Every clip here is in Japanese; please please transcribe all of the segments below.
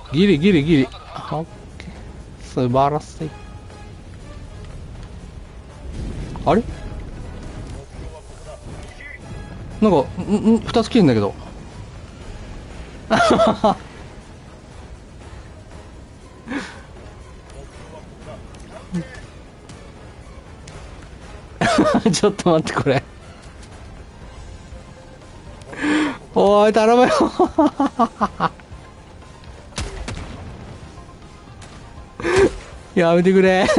ギリギリギリ。オッケー。素晴らしい。あれなんか、二つ切るんだけど。ちょっと待って、これ。おーい、頼むよ。やめてくれ。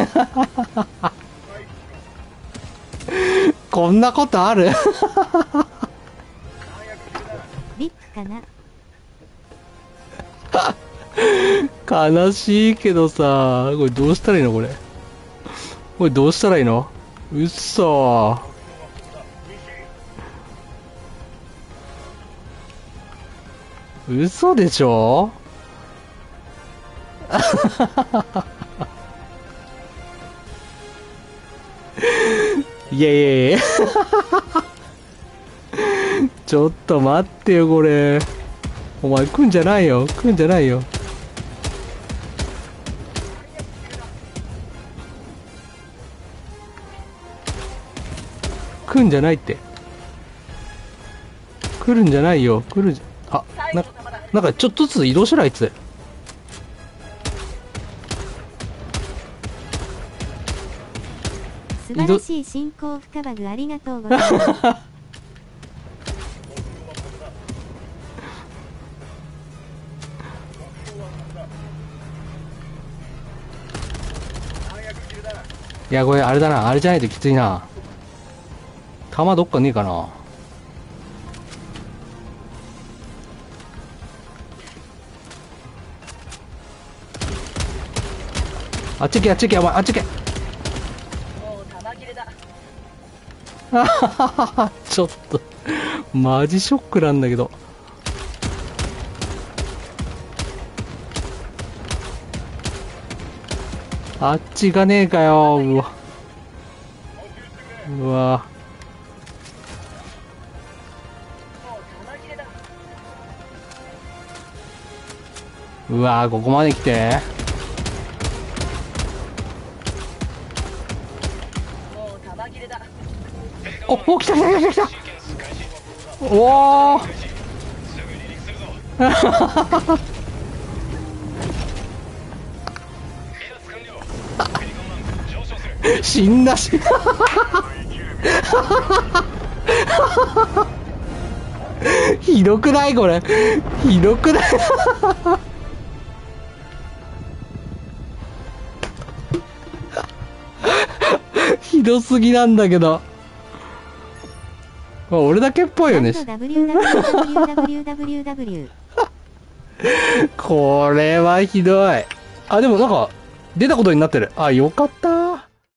こんなことある？ リップかな。 悲しいけどさ、これどうしたらいいのこれ。これどうしたらいいの？うっそー。嘘でしょ？いやいやいや。ちょっと待ってよ、これ。お前来んじゃないよ。来んじゃないよ。来んじゃないって。来るんじゃないよ。来るじゃ、あ、なんかちょっとずつ移動しろ、あいつ。 素晴らしい進行深バグありがとうございます。 いや、これあれだな。あれじゃないときついな。弾どっかねえかな。あっち行け、あっち行け、お前、あっち行け。あははは、ちょっと、マジショックなんだけど。あっち行かねえかよ。うわ。うわ。うわー、ここまで来て。お、来た来た来た来た。おお。死んだし。ひどくないこれ。ひどくない。ひどすぎなんだけど。俺だけっぽいよね。これはひどい。あ、でもなんか、出たことになってる。あ、よかった